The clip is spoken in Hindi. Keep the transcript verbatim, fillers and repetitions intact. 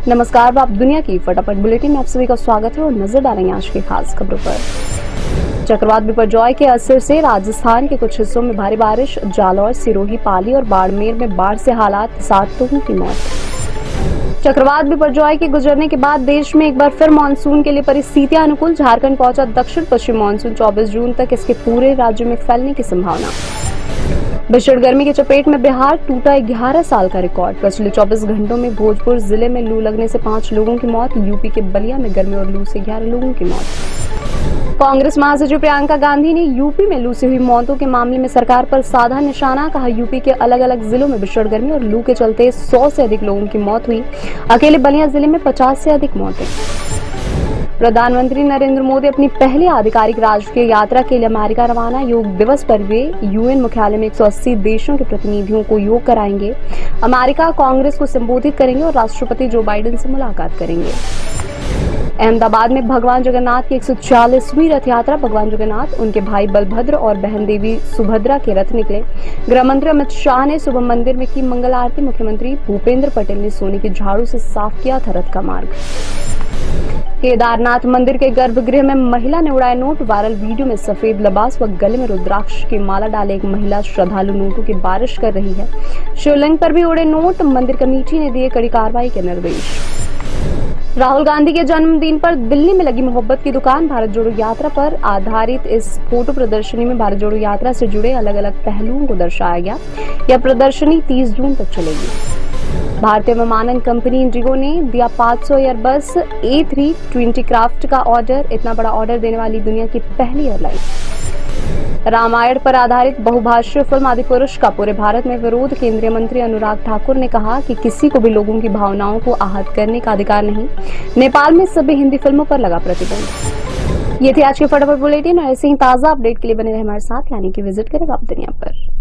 नमस्कार, आप दुनिया की फटाफट बुलेटिन में आप सभी का स्वागत है और नजर डालेंगे आज की खास खबरों पर। चक्रवात बिपरजॉय के असर से राजस्थान के कुछ हिस्सों में भारी बारिश, जालौर, सिरोही, पाली और बाड़मेर में बाढ़ से हालात, सात लोगों की मौत। चक्रवात बिपरजॉय के गुजरने के बाद देश में एक बार फिर मानसून के लिए परिस्थितियां अनुकूल। झारखंड पहुंचा दक्षिण पश्चिम मानसून। चौबीस जून तक इसके पूरे राज्य में फैलने की संभावना। भीषण गर्मी की चपेट में बिहार, टूटा ग्यारह साल का रिकॉर्ड। पिछले चौबीस घंटों में भोजपुर जिले में लू लगने से पांच लोगों की मौत। यूपी के बलिया में गर्मी और लू से ग्यारह लोगों की मौत। कांग्रेस महासचिव प्रियंका गांधी ने यूपी में लू से हुई मौतों के मामले में सरकार पर साधा निशाना। कहा, यूपी के अलग अलग जिलों में भीषण गर्मी और लू के चलते सौ से अधिक लोगों की मौत हुई। अकेले बलिया जिले में पचास से अधिक मौतें। प्रधानमंत्री नरेंद्र मोदी अपनी पहली आधिकारिक राष्ट्रीय यात्रा के लिए अमेरिका रवाना। योग दिवस पर वे यूएन मुख्यालय में एक सौ अस्सी देशों के प्रतिनिधियों को योग कराएंगे। अमेरिका कांग्रेस को संबोधित करेंगे और राष्ट्रपति जो बाइडेन से मुलाकात करेंगे। अहमदाबाद में भगवान जगन्नाथ की एक सौ चालीसवीं रथ यात्रा। भगवान जगन्नाथ, उनके भाई बलभद्र और बहन देवी सुभद्रा के रथ निकले। गृह मंत्री अमित शाह ने सुबह मंदिर में की मंगल आरती। मुख्यमंत्री भूपेंद्र पटेल ने सोने की झाड़ू से साफ किया था रथ का मार्ग। केदारनाथ मंदिर के गर्भगृह में महिला ने उड़ाए नोट। वायरल वीडियो में सफेद लिबास व गले में रुद्राक्ष की माला डाले एक महिला श्रद्धालु नोटों की बारिश कर रही है। शिवलिंग पर भी उड़े नोट। मंदिर कमेटी ने दिए कड़ी कार्रवाई के निर्देश। राहुल गांधी के जन्मदिन पर दिल्ली में लगी मोहब्बत की दुकान। भारत जोड़ो यात्रा पर आधारित इस फोटो प्रदर्शनी में भारत जोड़ो यात्रा से जुड़े अलग अलग पहलुओं को दर्शाया गया। यह प्रदर्शनी तीस जून तक चलेगी। भारतीय विमानन कंपनी इंडिगो ने दिया पाँच सौ Airbus A three twenty craft का ऑर्डर। इतना बड़ा ऑर्डर देने वाली दुनिया की पहली एयरलाइन। रामायण पर आधारित बहुभाषीय फिल्म आदिपुरुष का पूरे भारत में विरोध। केंद्रीय मंत्री अनुराग ठाकुर ने कहा कि किसी को भी लोगों की भावनाओं को आहत करने का अधिकार नहीं। नेपाल में सभी हिंदी फिल्मों पर लगा प्रतिबंध। ये थी आज की फटाफट बुलेटिन और ऐसे ही ताजा अपडेट के लिए बने रहे हमारे साथ, यानी कि विजिट करें आप दुनिया पर।